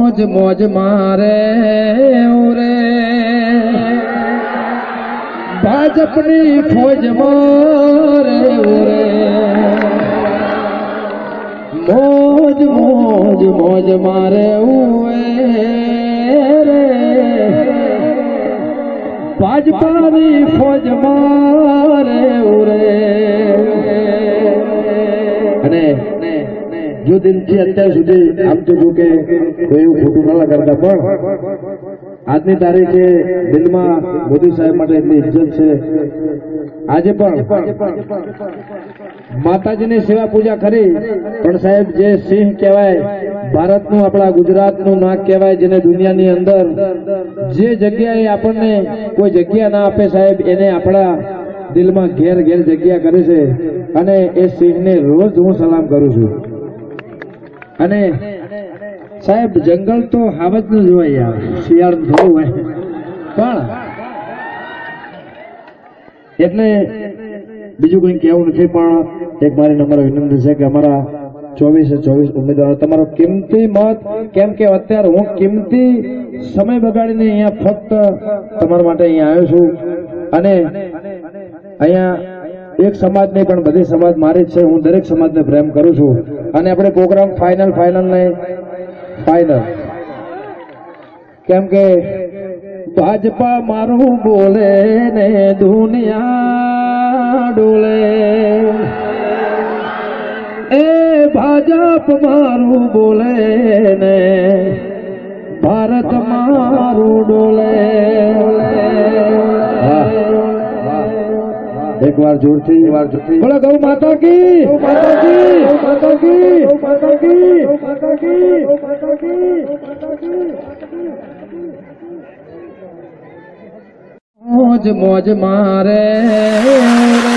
મોજ મોજ મારે ઓરે ભાજપની ફોજ મારે ઓરે મોજ મોજ મોજ મારે રે ભાજપાની ફોજ મારે ઓરે અને जो दिन थी અત્યાર સુધી આમ તો જો કે કોઈ એવું ખોટું ન લગાડતા પણ આજની તારીખે દિલમાં મોદી સાહેબ માટે એટલી ઇજ્જત છે આજે પણ માતાજીની સેવા પૂજા કરી પણ સાહેબ જે સિંહ કહેવાય ભારતનું આપણા ગુજરાતનું નાક કહેવાય જેને દુનિયાની અંદર જે જગ્યાએ આપણને કોઈ જગ્યા ના આપે સાહેબ એને આપણા દિલમાં ઘેર ઘેર જગ્યા કરે છે અને એ સિંહને રોજ હું સલામ કરું છું અને સાહેબ જંગલ તો હાવજ નું જ હોય યાર શિયાળ થોડું હોય પણ એટલે બીજું કંઈ કહેવું નથી પણ એક મારી નમ્ર વિનંતી છે કે અમારા 24 ઉમેદવારો તમારો કિંમતી મત કેમ કે અત્યારે હું કિંમતી સમય બગાડીને અહીંયા ફક્ત તમારા માટે અહીંયા આવ્યો છું અને અહીંયા એક સમાજ નહીં પણ બધી સમાજ મારી જ છે હું દરેક સમાજને પ્રેમ કરું છું અને આપણે પ્રોગ્રામ ફાઇનલ કેમ કે ભાજપા મારું બોલે ને દુનિયા ડોલે એ ભાજપ મારું બોલે ને ભારત મારું ડોલે एक बार जोरથી बोलो गौ माता की मोज मोज मारे